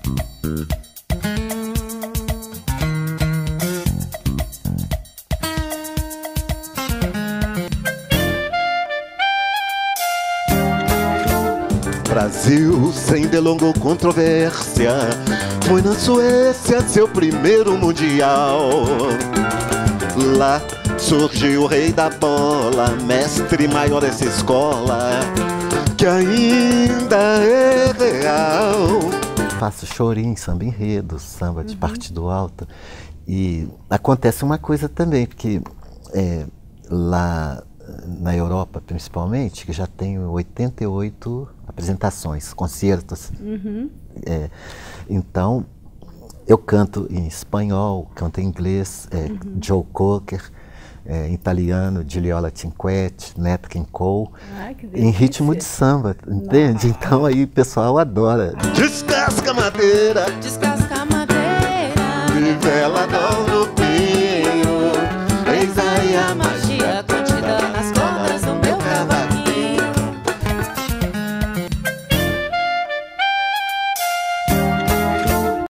Brasil, sem delonga controvérsia, foi na Suécia seu primeiro mundial. Lá surgiu o rei da bola, mestre maior dessa escola, que ainda é real. Faço chorinho, samba enredo, samba de partido alto. E acontece uma coisa também, porque lá na Europa, principalmente, que já tenho 88 apresentações, concertos. Então, eu canto em espanhol, canto em inglês, Joe Cocker, em italiano, Gigliola Cinquetti, Nat King Cole, em ritmo de samba, entende? Então aí o pessoal adora. Descasca a madeira, descasca a madeira, nivela